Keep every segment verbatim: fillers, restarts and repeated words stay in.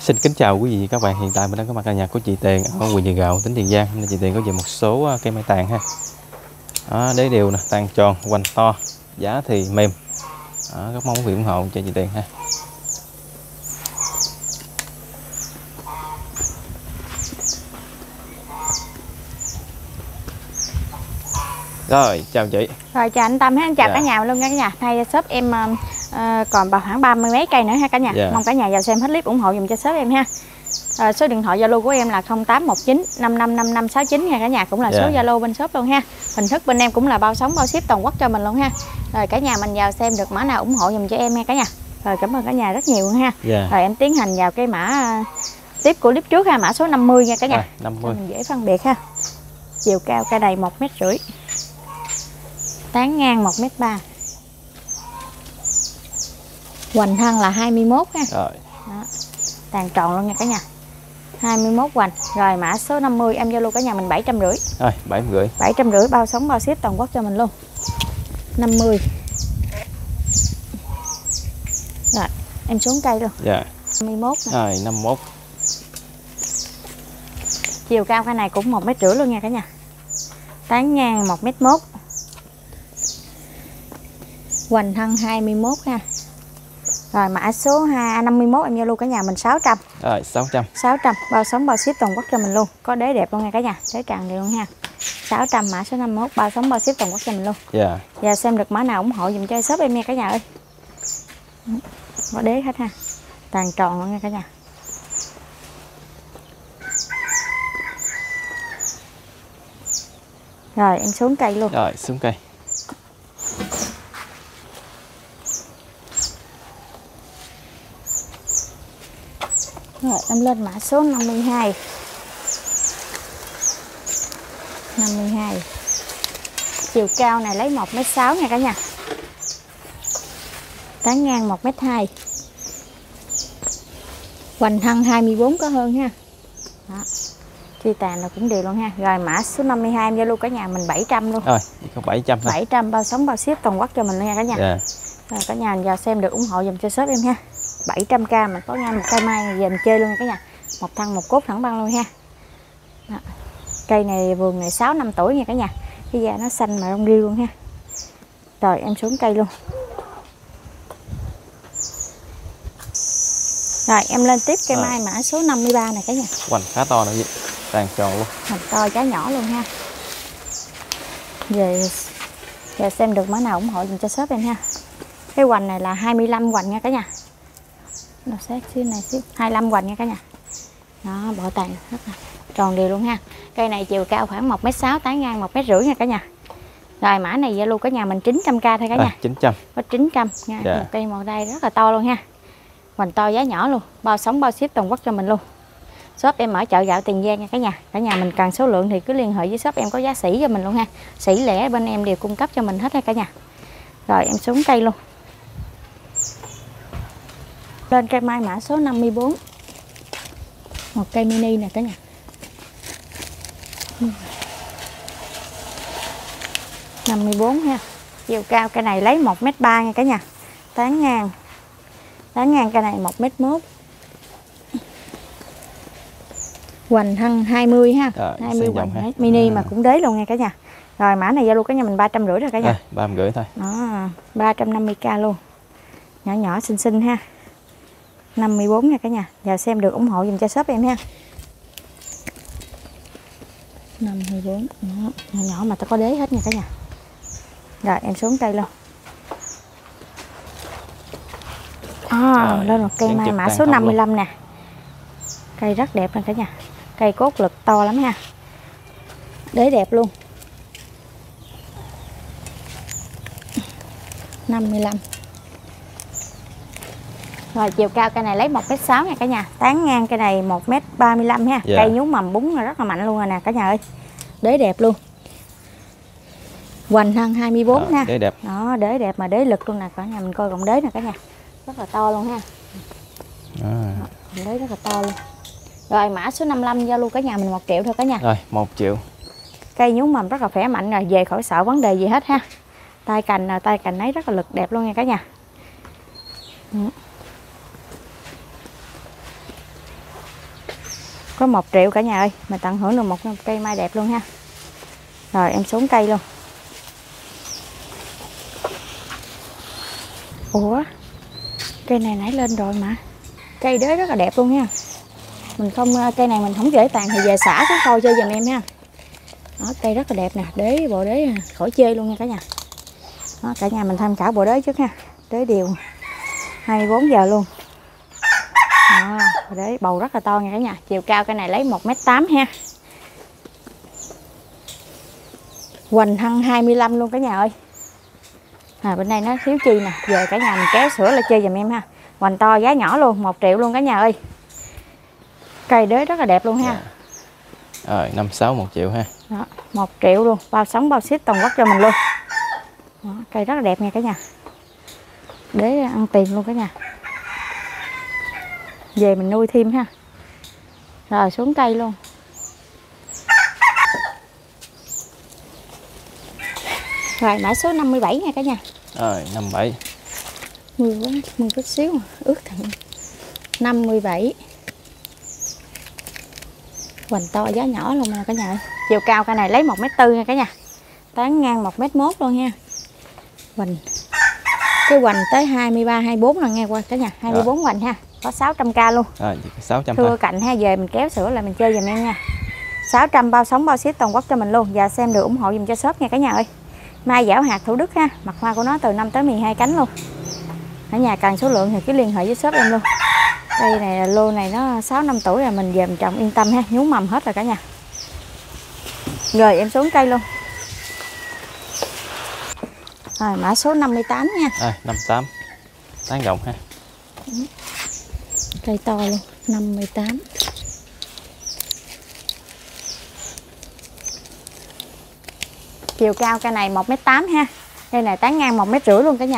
Xin kính chào quý vị các bạn, hiện tại mình đang có mặt ở nhà của chị Tiền ở huyện Chợ Gạo, tỉnh Tiền Giang. Nên chị Tiền có về một số cây mai tàn ha. Đó, đế đều nè, tàn tròn, hoành to, giá thì mềm. Đó, rất mong quý vị ủng hộ cho chị Tiền ha. Rồi, chào chị. Rồi chào anh Tâm ha, anh chào Dạ. cả nhà luôn nha cả nhà. Nay shop em uh, còn vào khoảng ba mươi mấy cây nữa ha cả nhà. Dạ. Mong cả nhà vào xem hết clip ủng hộ dùm cho shop em ha. À, số điện thoại Zalo của em là không tám một chín năm năm năm năm sáu chín nha cả nhà, cũng là Dạ. số Zalo bên shop luôn ha. Hình thức bên em cũng là bao sóng bao ship toàn quốc cho mình luôn ha. Rồi cả nhà mình vào xem được mã nào ủng hộ dùm cho em nha cả nhà. Rồi cảm ơn cả nhà rất nhiều luôn ha. Dạ. Rồi em tiến hành vào cái mã uh, tiếp của clip trước ha, mã số năm mươi nha cả nhà. À, năm mươi. Cho mình dễ phân biệt ha. Chiều cao cây này một mét rưỡi. Tán ngang một mét ba. Hoành thân là hai mươi mốt ha. Rồi. Đó. Tàn tròn luôn nha cả nhà. hai mươi mốt hoành. Rồi mã số năm mươi em Zalo cả nhà mình bảy trăm rưỡi. Rồi, bảy trăm rưỡi. bảy trăm rưỡi bao sóng bao ship toàn quốc cho mình luôn. năm mươi. Rồi, em xuống cây luôn. Dạ. năm mươi mốt nè. Rồi, năm mươi mốt. Chiều cao cái này cũng một mét rưỡi luôn nha cả nhà. Tán ngang một mét một. Hoành thân hai mươi mốt ha. Rồi mã số hai năm mươi mốt em Zalo cả nhà mình sáu trăm. Rồi, sáu trăm. sáu trăm bao sóng bao ship toàn quốc cho mình luôn. Có đế đẹp luôn nha cả nhà, đế tràn đều luôn ha. sáu trăm mã số năm mươi mốt bao sóng bao ship toàn quốc cho mình luôn. Dạ. Và xem được mã nào ủng hộ dùm cho shop em nha cả nhà ơi. Có đế hết ha. Tàn tròn luôn nha cả nhà. Rồi em xuống cây luôn. Rồi, xuống cây. Rồi em lên mã số năm mươi hai. năm mươi hai. Chiều cao này lấy một mét sáu nha cả nhà. Tán ngang một mét hai. Hoành thân hai mươi bốn có hơn ha. Đó. Chi tàn là cũng đều luôn ha. Rồi mã số năm mươi hai em Zalo cả nhà mình bảy trăm luôn. Rồi, chỉ có bảy trăm thôi. bảy trăm bao sóng bao ship toàn quốc cho mình luôn nha cả nhà. Dạ. Rồi cả nhà vào xem được ủng hộ dùm cho shop em ha. bảy trăm k mình có ngay một cây mai về mình chơi luôn nha cả nhà. Một thân một cốt thẳng băng luôn ha. Đó. Cây này vườn này sáu năm tuổi nha cả nhà. Cái da nó xanh mà rong riêu luôn ha. Rồi em xuống cây luôn. Rồi em lên tiếp cây Rồi. mai mã số năm mươi ba này cả nhà. Hoành khá to nữa chị. Tàn tròn luôn. Hoành to trái nhỏ luôn ha. Về giờ xem được mã nào ủng hộ dùm cho shop em ha. Cái hoành này là hai mươi lăm hoành nha cả nhà. Nó sát xíu này xíu, hai mươi lăm hoành nha cả nhà. Đó, bộ tàn rất là tròn đều luôn ha. Cây này chiều cao khoảng một mét sáu, tán ngang một mét rưỡi nha cả nhà. Rồi mã này Zalo cả nhà mình chín trăm k thôi cả nhà. À, chín trăm. Có chín trăm nha. Dạ. Một cây một đây rất là to luôn ha. Hoành to giá nhỏ luôn, bao sóng bao ship toàn quốc cho mình luôn. Shop em ở chợ Gạo Tiền Giang nha cả nhà. Cả nhà mình cần số lượng thì cứ liên hệ với shop em có giá sỉ cho mình luôn ha. Sỉ lẻ bên em đều cung cấp cho mình hết ha cả nhà. Rồi em xuống cây luôn. Lên cây mai mã số năm mươi bốn. Một cây mini nè cả nhà. năm mươi bốn ha. Chiều cao cây này lấy một mét ba nha cả nhà. Tán ngang. Tán ngang cây này một mét một. Hoành thân hai mươi ha. Rồi, hai mươi hoành ha. mini À. mà cũng đế luôn nha cả nhà. Rồi mã này Zalo cả nhà mình ba trăm rưỡi rồi cả nhà. Rồi, ba trăm rưỡi thôi. Đó, ba trăm năm mươi k luôn. Nhỏ nhỏ xinh xinh ha. năm mươi bốn nha cả nhà. Giờ xem được ủng hộ dùm cho shop em ha. năm mươi bốn. Đó, nhỏ nhỏ mà ta có đế hết nha cả nhà. Rồi em xuống cây luôn. À, Rồi, lên một cây dán mai chụp mã tàn số thông năm mươi lăm luôn. nè. Cây rất đẹp nè cả nhà. Cây cốt lực to lắm ha. Đế đẹp luôn. năm mươi lăm. Rồi chiều cao cây này lấy một mét sáu nha cả nhà. Tán ngang cây này một mét ba mươi lăm ha. Dạ. Cây nhú mầm búng rất là mạnh luôn rồi nè cả nhà ơi. Đế đẹp luôn. Hoành thân hai mươi bốn ha. Đế đẹp. Đó, đế đẹp mà đế lực luôn nè cả nhà, mình coi gọng đế nè cả nhà. Rất là to luôn ha. À. Gọng đế rất là to luôn. Rồi mã số năm mươi lăm Zalo cả nhà mình một triệu thôi cả nhà. Rồi, một triệu. Cây nhú mầm rất là khỏe mạnh rồi, về khỏi sợ vấn đề gì hết ha. Tay cành tay cành ấy rất là lực đẹp luôn nha cả nhà. Có một triệu cả nhà ơi, mình tận hưởng được một cây mai đẹp luôn ha. Rồi em xuống cây luôn. Ủa, cây này nãy lên rồi mà. Cây đế rất là đẹp luôn ha. Mình không, cây này mình không dễ tàn thì về xả xuống coi chơi giùm em ha. Đó, cây rất là đẹp nè, đế bộ đế khỏi chê luôn nha cả nhà. Đó, cả nhà mình tham khảo bộ đế trước ha. Đế đều hai mươi bốn giờ luôn. Đó, bộ đế bầu rất là to nha cả nhà. Chiều cao cây này lấy một mét tám ha. Hoành thân hai mươi lăm luôn cả nhà ơi. À, bên đây nó thiếu chi nè, về cả nhà mình kéo sữa là chơi giùm em ha. Hoành to giá nhỏ luôn, một triệu luôn cả nhà ơi. Cây đế rất là đẹp luôn ha. Dạ. Rồi năm sáu một triệu ha. Đó, một triệu luôn, bao sống bao ship toàn quốc cho mình luôn. Đó, cây rất là đẹp nha cả nhà. Để ăn tiền luôn cả nhà. Về mình nuôi thêm ha. Rồi xuống cây luôn. Rồi mã số năm mươi bảy nha cả nhà. Rồi năm mươi bảy. Mưa quá, mưa chút xíu mà, ướt thật. năm mươi bảy. Hoành to giá nhỏ luôn nè cả nhà ơi. Chiều cao cây này lấy một mét tư nha cả nhà. Tán ngang một mét một luôn nha. Hoành. Cái hoành tới hai mươi ba hai mươi bốn là nghe qua cả nhà, hai mươi bốn hoành ha. Có sáu trăm k luôn. Rồi sáu trăm. Thưa cạnh ha, về mình kéo sữa là mình chơi giùm em nha. sáu trăm bao sống bao ship toàn quốc cho mình luôn. Và xem được ủng hộ dùm cho shop nha cả nhà ơi. Mai giảo hạt Thủ Đức ha, mặt hoa của nó từ năm tới mười hai cánh luôn. Ở nhà cần số lượng thì cứ liên hệ với shop em luôn. Đây này lô này nó sáu năm tuổi rồi, mình về mình trồng yên tâm ha, nhú mầm hết rồi cả nhà. Rồi em xuống cây luôn. Rồi mã số năm mươi tám nha. Rồi năm mươi tám. Tán rộng ha. Cây to luôn, năm mươi tám. Chiều cao cây này một mét tám ha. Cây này tán ngang một mét rưỡi luôn cả nhà.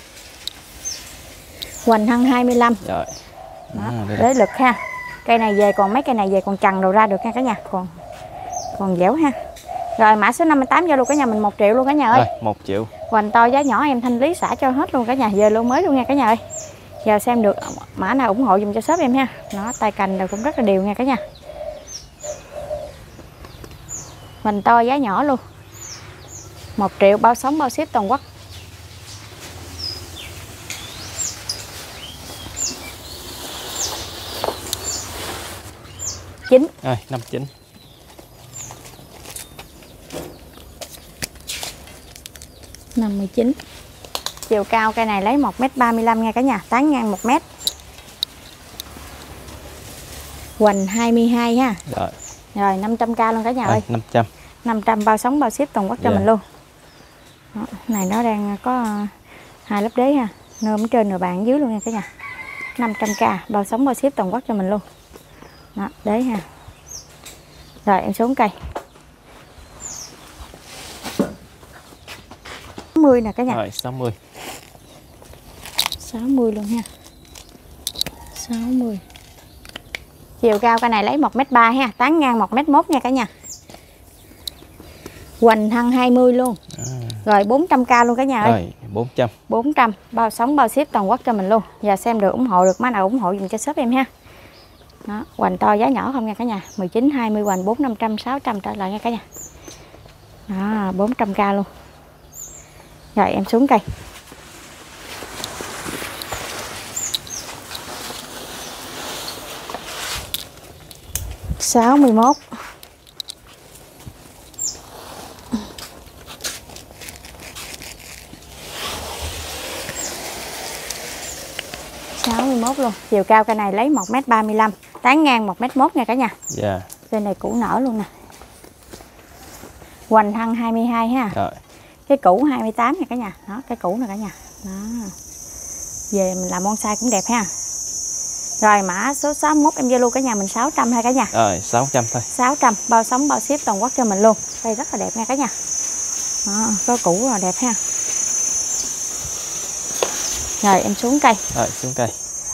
Hoành thân hai mươi lăm. Rồi. Đó, À, đế lực ha. Cây này về còn mấy cây này về còn trần đầu ra được nha cả nhà, còn còn dẻo ha. Rồi mã số năm mươi tám vô luôn cả nhà mình một triệu luôn cả nhà ơi. Rồi một triệu. Hoành to giá nhỏ em thanh lý xả cho hết luôn cả nhà, về lô mới luôn nha cả nhà ơi. Giờ xem được mã nào ủng hộ dùm cho shop em ha. Nó tay cành đều cũng rất là đều nha cả nhà. Hoành to giá nhỏ luôn. một triệu bao sống bao ship toàn quốc. chín. Rồi năm mươi chín. năm mươi chín. Chiều cao cây này lấy một mét ba mươi lăm nha cả nhà, tán ngang một mét. Hoành hai mươi hai ha. Rồi. Rồi năm trăm k luôn cả nhà Rồi, ơi. năm trăm. năm trăm bao sống bao ship toàn quốc cho Yeah. mình luôn. Đó, này nó đang có hai lớp đế ha, nơm ở trên nửa bàn dưới luôn nha cả nhà. năm trăm k bao sống bao ship toàn quốc cho mình luôn. Đó, đế ha. Rồi em xuống cây. sáu mươi nè cả nhà. Rồi sáu mươi. sáu mươi luôn ha. sáu mươi. Chiều cao cây này lấy một mét ba ha, tán ngang một mét một nha cả nhà. Hoành thân hai mươi luôn. À. Rồi bốn trăm k luôn cả nhà ơi. Rồi bốn trăm. bốn trăm bao sống bao ship toàn quốc cho mình luôn. Và xem được ủng hộ được má nào ủng hộ dùm cho shop em ha. Đó, hoành to giá nhỏ không nha cả nhà. mười chín hai mươi hoành bốn năm trăm sáu trăm trở lại nha cả nhà. Đó, bốn trăm k luôn. Rồi em xuống cây. sáu mươi mốt. sáu mươi mốt luôn. Chiều cao cây này lấy một mét ba mươi lăm, tán ngang một mét một nha cả nhà. Dạ. Yeah. Cây này củ nở luôn nè. Hoành thân hai mươi hai ha. Rồi. Cái củ hai mươi tám nha cả nhà. Đó, cái củ nè cả nhà. Đó. Về mình làm bonsai cũng đẹp ha. Rồi mã số sáu mươi mốt em vô luôn cả nhà mình sáu trăm ha cả nhà. Rồi sáu trăm thôi. sáu trăm bao sống bao ship toàn quốc cho mình luôn. Đây rất là đẹp nha cả nhà. Đó, có củ là đẹp ha. Rồi em xuống cây. Rồi xuống cây.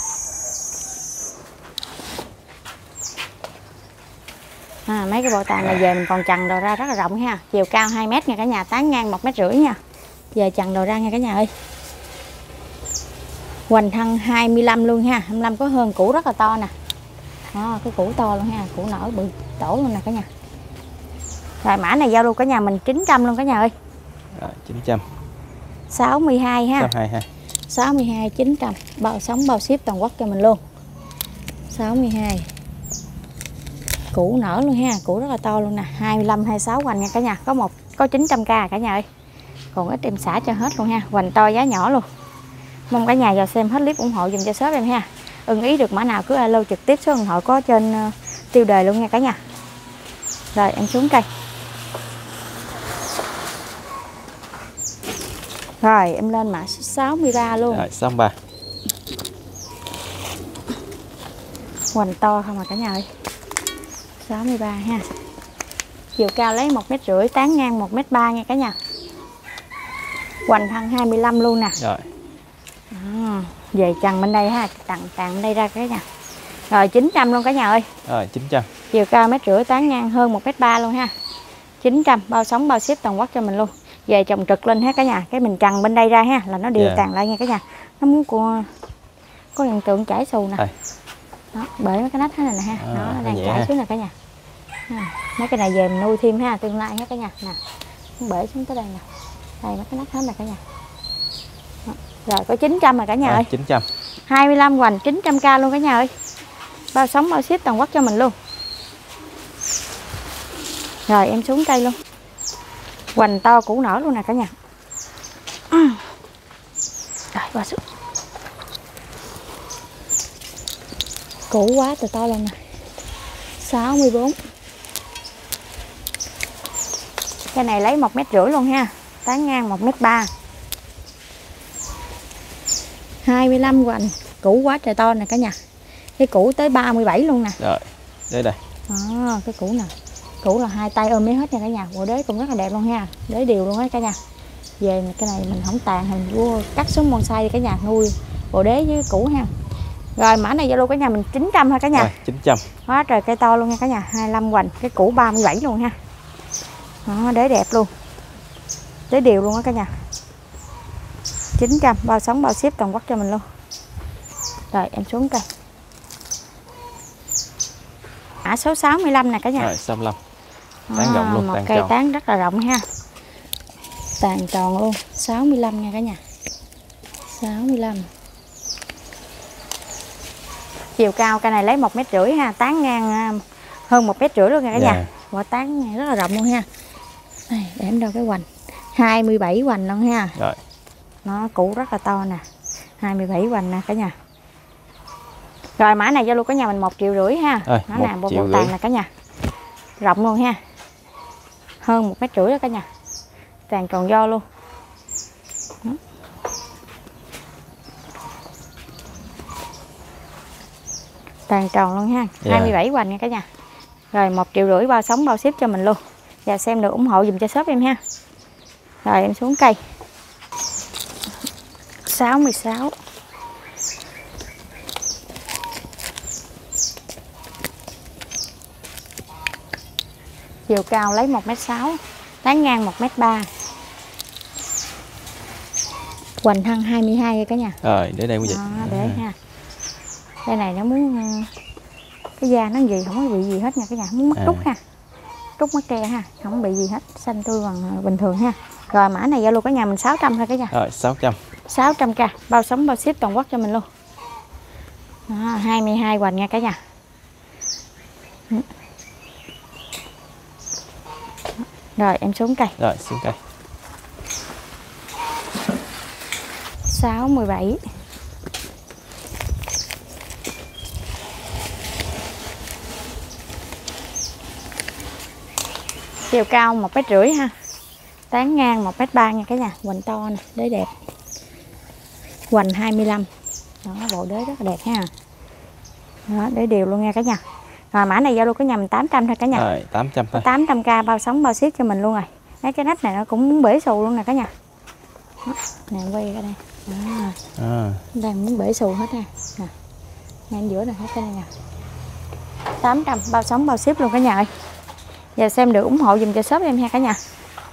À, mấy cái bộ tàn này về mình còn chằn đồ ra rất là rộng ha. Chiều cao hai mét nha cả nhà, tán ngang một mét rưỡi nha. Về chằn đồ ra nha cả nhà ơi. Hoành thân hai mươi lăm luôn ha, hai mươi lăm có hơn củ rất là to nè. Đó, cái củ to luôn ha, củ nở bự tổ luôn nè cả nhà. Rồi mã này giao lưu cả nhà mình chín trăm luôn cả nhà ơi. Rồi, chín trăm. sáu mươi hai ha. sáu mươi hai ha. sáu mươi hai chín trăm, bao sóng bao ship toàn quốc cho mình luôn. sáu mươi hai. Củ nở luôn ha, củ rất là to luôn nè, hai mươi lăm hai mươi sáu hoành nha cả nhà, có một có chín trăm k cả nhà ơi. Còn ít em xả cho hết luôn ha, hoành to giá nhỏ luôn. Mong cả nhà vào xem hết clip ủng hộ dùm cho shop em ha. Ưng ý được mã nào cứ alo trực tiếp số điện thoại có trên uh, tiêu đề luôn nha cả nhà. Rồi em xuống cây. Rồi em lên mã sáu mươi ba luôn. Rồi sáu mươi ba. Hoành to không à cả nhà ơi. sáu mươi ba ha. Chiều cao lấy một mét rưỡi, tán ngang một mét ba nha cả nhà. Hoành thân hai mươi lăm luôn nè. Rồi. À, về chằng bên đây ha, tặng tặng bên đây ra cả nhà. Rồi chín trăm luôn cả nhà ơi. Rồi chín trăm. Chiều cao mét rưỡi, tán ngang hơn một mét ba luôn ha. chín trăm bao sóng bao ship toàn quốc cho mình luôn. Về trồng trực lên ha cả nhà, cái mình chằng bên đây ra ha là nó đều Yeah. tàn lại nha cả nhà. Nó muốn của có hiện tượng chảy xù nè. Đây. Đó, bể mấy cái nách thế này nè ha. À, Nó nó đang nhẹ chảy ha. xuống nè cả nhà. À, mấy cái này về mình nuôi thêm ha, tương lai ha cả nhà. Nè. Nó bể xuống tới đây nè. Đây mấy cái nách hết nè cả nhà. Đó. Rồi có chín trăm rồi cả nhà Rồi, ơi. chín trăm. hai mươi lăm hoành chín trăm k luôn cả nhà ơi. Bao sóng bao ship toàn quốc cho mình luôn. Rồi em xuống cây luôn. Hoành to củ nở luôn nè cả nhà. Rồi qua xuống. Củ quá từ to lên nè. sáu mươi bốn. Cái này lấy một mét rưỡi luôn ha. Tán ngang một mét ba. hai mươi lăm hoành. Củ quá trời to nè cả nhà. Cái củ tới ba mươi bảy luôn nè. Rồi. Đây đây. À, cái củ nè. Củ là hai tay ôm lấy hết nha cả nhà. Bộ đế cũng rất là đẹp luôn ha. Đế đều luôn á cả nhà. Về cái này mình không tàn hình vua cắt xuống bonsai đi cả nhà, nuôi bộ đế với củ ha. Rồi mã này Zalo cả nhà mình chín trăm thôi cả nhà. Rồi, chín trăm. Quá trời cây to luôn nha cả nhà, hai mươi lăm hoành, cái củ ba mươi bảy luôn ha. Đó, đế đẹp luôn. Đế đều luôn á cả nhà. chín trăm bao sóng bao ship toàn quốc cho mình luôn. Rồi em xuống cây. Mã số sáu mươi lăm nè cả nhà. Rồi sáu mươi lăm. Tán rộng luôn, một tán cây tròn. tán rất là rộng ha. Tàn tròn luôn, sáu mươi lăm nha cả nhà. sáu mươi lăm. Chiều cao cây này lấy một mét rưỡi ha, tán ngang hơn một mét rưỡi luôn nha cả Yeah. nhà. Quả tán rất là rộng luôn ha. Đây, để em đâu cái hoành. hai mươi bảy hoành luôn ha. Rồi. Nó củ rất là to nè. hai mươi bảy hoành nè cả nhà. Rồi mã này Zalo cả nhà mình một triệu rưỡi ha. Rồi, Nó một nè bộ triệu bộ tàn rưỡi. nè cả nhà. Rộng luôn ha. Hơn một mét rưỡi đó cả nhà. Tàn tròn do luôn. Đó. Tàn tròn luôn ha. Yeah. hai mươi bảy hoành nha cả nhà. Rồi một triệu rưỡi bao sóng bao ship cho mình luôn. Và xem được ủng hộ dùm cho shop em ha. Rồi em xuống cây. sáu mươi sáu. Chiều cao lấy một mét sáu, tán ngang một mét ba. Hoành thân hai mươi hai cả nhà. Rồi, để đây quý vị. Đó, để ha. Đây này nó muốn cái da nó gì không có bị gì hết nha cả nhà, muốn mất À. trúc ha. Trúc mất tre ha, không bị gì hết, xanh tươi bằng bình thường ha. Rồi mã này Zalo cả nhà mình sáu trăm thôi cả nhà. Rồi sáu trăm. sáu trăm k, bao sóng bao ship toàn quốc cho mình luôn. Đó, hai mươi hai hoành nha cả nhà. Rồi em xuống cây. Rồi xuống cây. sáu mươi bảy. Chiều cao một mét rưỡi ha. Tán ngang một mét ba nha cả nhà, hoành to nè, đế đẹp. Hoành hai mươi lăm. Đó, bộ đế rất là đẹp ha. Đó, đế đều luôn nha cả nhà. Rồi mã này Zalo cả nhà mình tám trăm thôi cả nhà. Rồi tám trăm thôi. tám trăm k bao sóng bao ship cho mình luôn rồi. Mấy cái nách này nó cũng muốn bể xù luôn nè cả nhà. Đó, nè quay ra đây. Đó, À. đang muốn bể xù hết ha. Nè. Ngay giữa này hết cái này nè. tám trăm bao sóng bao ship luôn cả nhà ơi. Giờ xem được ủng hộ dùm cho shop em ha cả nhà.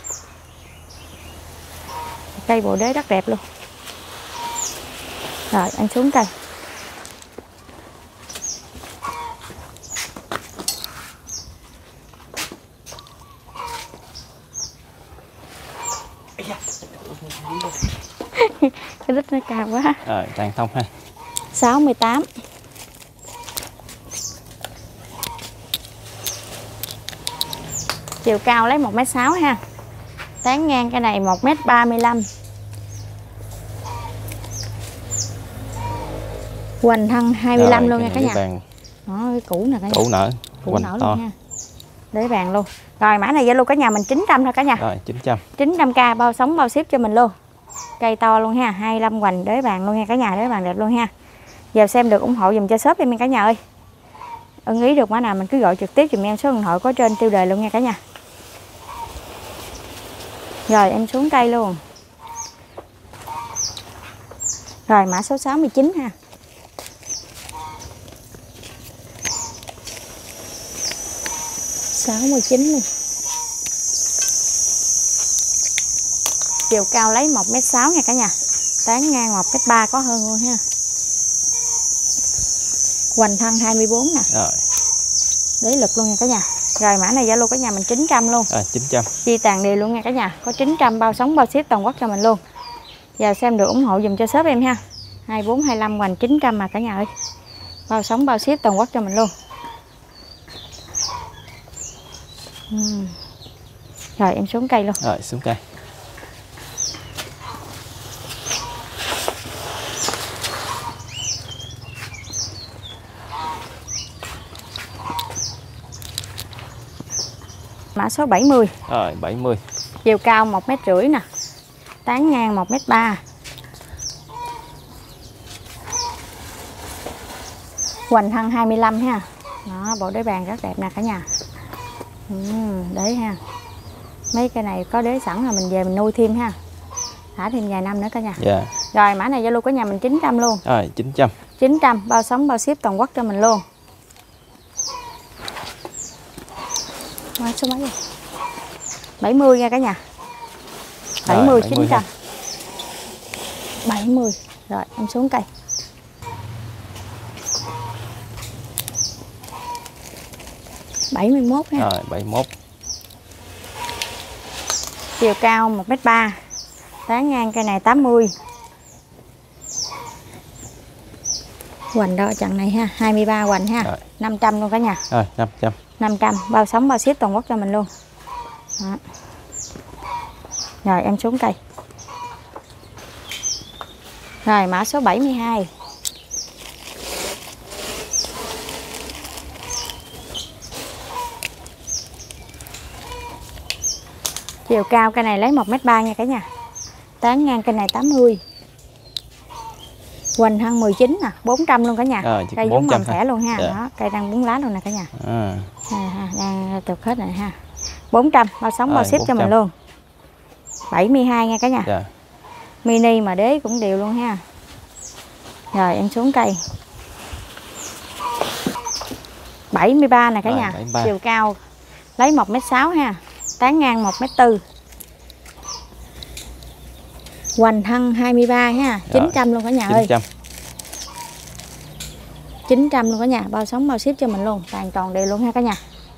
Cây bộ đế rất đẹp luôn. Rồi anh xuống cây. Cái đít nó cao quá. Rồi tàn thông ha. sáu mươi tám. Chiều cao lấy một mét sáu ha. Tán ngang cái này một mét ba mươi lăm. Hoành thân hai mươi lăm luôn nha cả nhà. Đó, cái củ nè cả nhà. Củ nở. Củ nở luôn ha. Đế vàng luôn. Rồi mã này Zalo cả nhà mình chín trăm thôi cả nhà. Rồi chín trăm. chín trăm k bao sống bao ship cho mình luôn. Cây to luôn ha, hai mươi lăm hoành đế vàng luôn nha cả nhà, đế vàng đẹp luôn ha. Giờ xem được ủng hộ dùm cho shop em cả nhà ơi. Ưng ý được mã nào mình cứ gọi trực tiếp dùm em, số điện thoại có trên tiêu đề luôn nha cả nhà. Rồi em xuống cây luôn. Rồi mã số sáu mươi chín ha. sáu mươi chín luôn. Chiều cao lấy một mét sáu nha cả nhà. Tán ngang một mét ba có hơn luôn ha. Hoành thân hai mươi bốn nè. Rồi. Đế lực luôn nha cả nhà. Rồi mã này Zalo cả nhà mình chín trăm luôn. Rồi chín trăm. Chi tàn đều luôn nha cả nhà. Có chín trăm bao sống bao ship toàn quốc cho mình luôn. Giờ xem được ủng hộ dùm cho shop em ha. hai bốn hai lăm hoành chín trăm mà cả nhà ơi. Bao sống bao ship toàn quốc cho mình luôn. uhm. Rồi em xuống cây luôn. Rồi xuống cây. Mã số bảy mươi. Rồi bảy mươi. Chiều cao một mét rưỡi nè. Tán ngang một mét ba. Hoành thân hai mươi lăm ha. Đó, bộ đế vàng rất đẹp nè cả nhà. Ừ, đế ha. Mấy cây này có đế sẵn rồi mình về mình nuôi thêm ha. Thả thêm vài năm nữa cả nhà. Dạ. Rồi mã này Zalo của nhà mình chín trăm luôn. Rồi chín trăm. chín trăm bao sống bao ship toàn quốc cho mình luôn. Mã số mấy rồi? bảy mươi nha cả nhà. bảy mươi chín trăm. bảy mươi. Rồi em xuống cây. bảy mươi mốt ha. Rồi bảy mươi mốt. Chiều cao một mét ba. Tán ngang cây này tám mươi. Hoành đo chặng này ha, hai mươi ba hoành ha. Rồi. năm trăm luôn cả nhà. Rồi năm trăm. năm trăm bao sống bao ship toàn quốc cho mình luôn. Đó. Rồi em xuống cây. Rồi mã số bảy mươi hai. Chiều cao cây này lấy một mét ba nha cả nhà. Tán ngang cây này tám mươi. Hoành thân mười chín nè, bốn trăm luôn cả nhà. Rồi, cây giống mầm thẻ luôn ha. Dạ. Đó, cây đang búng lá luôn nè cả nhà. À. À, đang tục hết rồi ha. bốn trăm bao sống bao Rồi, ship bốn cho trăm. mình luôn. bảy mươi hai nha cả nhà. Dạ. Mini mà đế cũng đều luôn ha. Rồi em xuống cây. bảy mươi ba nè cả Rồi, nhà. bảy mươi ba. Chiều cao lấy một mét sáu ha. Tán ngang một mét bốn. Hoành thân hai mươi ba ha. chín trăm luôn cả nhà ơi. chín trăm. chín trăm luôn cả nhà, bao sống bao ship cho mình luôn, toàn tròn đều luôn ha cả nhà.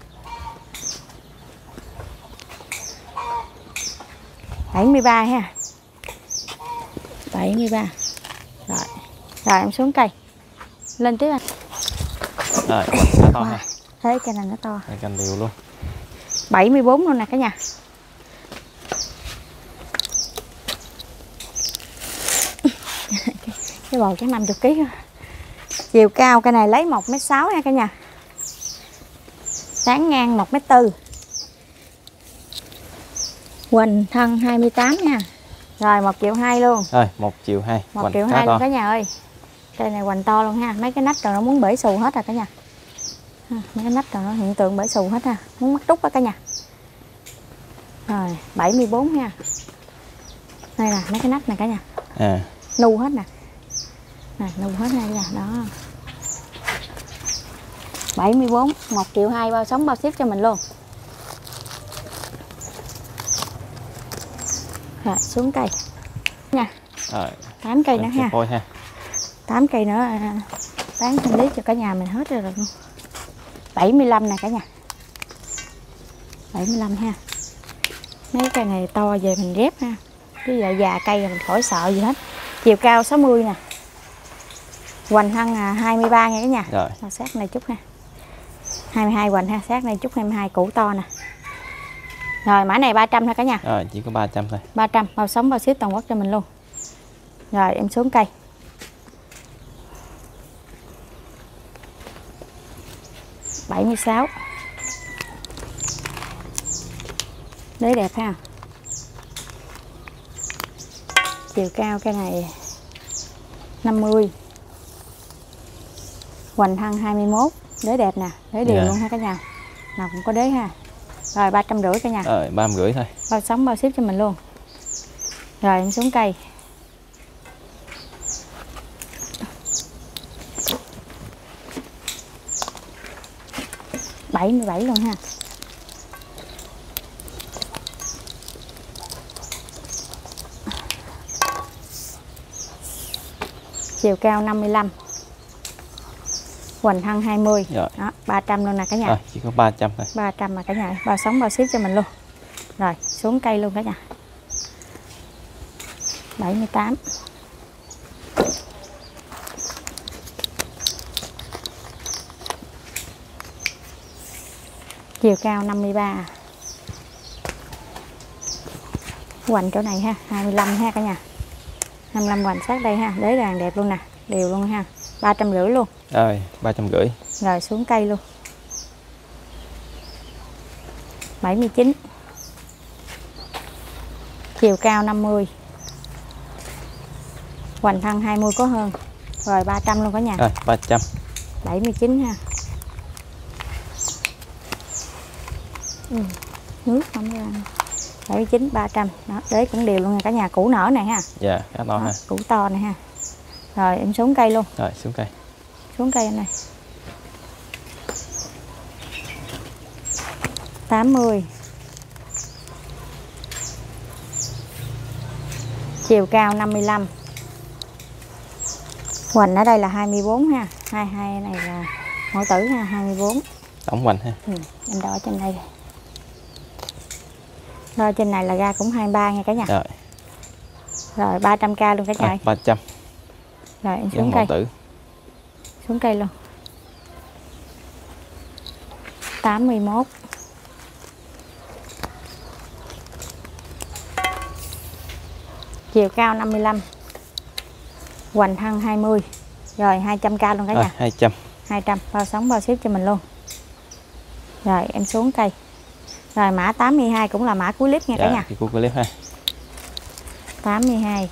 bảy mươi ba ha. bảy mươi ba. Rồi. Rồi em xuống cây. Lên tiếp anh. Rồi nó to Wow. ha. Thấy cây này nó to. Đây cành đều luôn. bảy mươi bốn luôn nè cả nhà. Cái bầu chắc năm mươi ký. Chiều cao cây này lấy một mét sáu nha cả nhà. Tán ngang một mét bốn. Hoành thân hai mươi tám nha. Rồi một triệu hai luôn. Rồi một triệu hai. một triệu hai luôn cả nhà ơi. Cây này hoành to luôn ha. Mấy cái nách rồi nó muốn bể xù hết rồi cả nhà. Mấy cái nách rồi nó hiện tượng bể xù hết ha. Muốn mắc trúc á cả nhà. Rồi bảy mươi bốn nha. Đây là mấy cái nách này cả nhà. À. Nu hết nè. Nè nu hết nha cả nhà. Đó. bảy mươi bốn, một triệu hai bao sống bao ship cho mình luôn. Rồi xuống cây nha. Rồi. tám cây nữa ha. Phôi ha. tám cây nữa bán thanh lý cho cả nhà mình hết rồi luôn. bảy mươi lăm nè cả nhà. bảy mươi lăm ha. Mấy cây này to về mình ghép ha. Chứ giờ già cây rồi mình khỏi sợ gì hết. Chiều cao sáu mươi nè. Hoành thân à, hai mươi ba nha cả nhà. Rồi. Mà sát này chút ha. hai mươi hai hoành ha, sát này chút hai mươi hai củ to nè. Rồi mã này ba trăm thôi cả nhà. Rồi chỉ có ba trăm thôi. ba trăm bao sống bao ship toàn quốc cho mình luôn. Rồi em xuống cây. bảy mươi sáu. Đế đẹp ha. Chiều cao cây này năm mươi. Hoành thân hai mươi mốt. Đế đẹp nè, đế đều Dạ. luôn ha cả nhà. Nào cũng có đế ha. Rồi ba trăm rưỡi cả nhà. Rồi ba trăm rưỡi thôi. Bao sống bao ship cho mình luôn. Rồi em xuống cây. bảy mươi bảy luôn ha. Chiều cao năm mươi lăm. Hoành thân hai mươi. Rồi. Đó, ba trăm luôn nè cả nhà. Rồi chỉ có ba trăm thôi. ba trăm mà cả nhà, bao sống bao ship cho mình luôn. Rồi, xuống cây luôn cả nhà. bảy mươi tám. Chiều cao năm mươi ba. Hoành chỗ này ha, hai mươi lăm ha cả nhà. hai mươi lăm hoành sát đây ha, đế đàn đẹp luôn nè, đều luôn ha. ba trăm rưỡi luôn. Rồi ba trăm rưỡi. Rồi xuống cây luôn. bảy mươi chín. Chiều cao năm mươi. Hoành thân hai mươi có hơn. Rồi ba trăm luôn cả nhà. Rồi ba trăm. bảy mươi chín ha. Ừ, nước không ra. bảy mươi chín ba trăm. Đó, đế cũng đều luôn nha cả nhà, củ nở này ha. Dạ, khá to Đó, ha. củ to này ha. Rồi em xuống cây luôn. Rồi xuống cây. Xuống cây này. tám mươi. Chiều cao năm mươi lăm. Hoành ở đây là hai mươi bốn ha. hai mươi hai này là mẫu tử ha, hai mươi bốn. Tổng hoành ha. Ừ, em đo trên đây. Đo trên này là ra cũng hai mươi ba nha cả nhà. Rồi. Rồi ba trăm k luôn cả nhà. Rồi ba trăm. Rồi em Giống xuống mẫu cây. tử. Xuống cây luôn. tám mươi mốt. Chiều cao năm mươi lăm. Hoành thân hai mươi. Rồi hai trăm k luôn cả Rồi nhà. hai trăm. hai trăm bao sống bao ship cho mình luôn. Rồi em xuống cây. Rồi mã tám mươi hai cũng là mã cuối clip nha cả Dạ, nhà. cái cuối clip ha. tám mươi hai.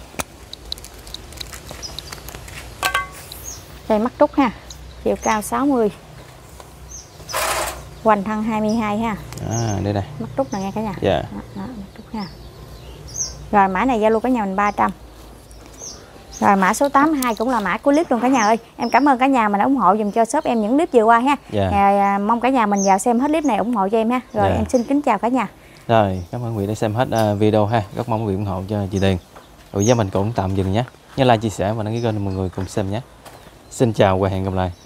Đây mắt trúc ha. Chiều cao sáu mươi. Hoành thân hai mươi hai ha. À, đây đây. Mắt trúc này nha cả nhà. Dạ. Đó, đó, mắt trúc ha. Rồi mã này giao lưu cả nhà mình ba trăm. Rồi mã số tám mươi hai cũng là mã của clip luôn cả nhà ơi. Em cảm ơn cả nhà mình đã ủng hộ dùm cho shop em những clip vừa qua ha. Dạ. À, mong cả nhà mình vào xem hết clip này ủng hộ cho em ha. Rồi Dạ. em xin kính chào cả nhà. Rồi, cảm ơn quý vị đã xem hết uh, video ha. Rất mong quý vị ủng hộ cho chị Tiền. Rồi giờ mình cũng tạm dừng nhé. Nhớ like, chia sẻ và đăng ký kênh để mọi người cùng xem nhé. Xin chào và hẹn gặp lại.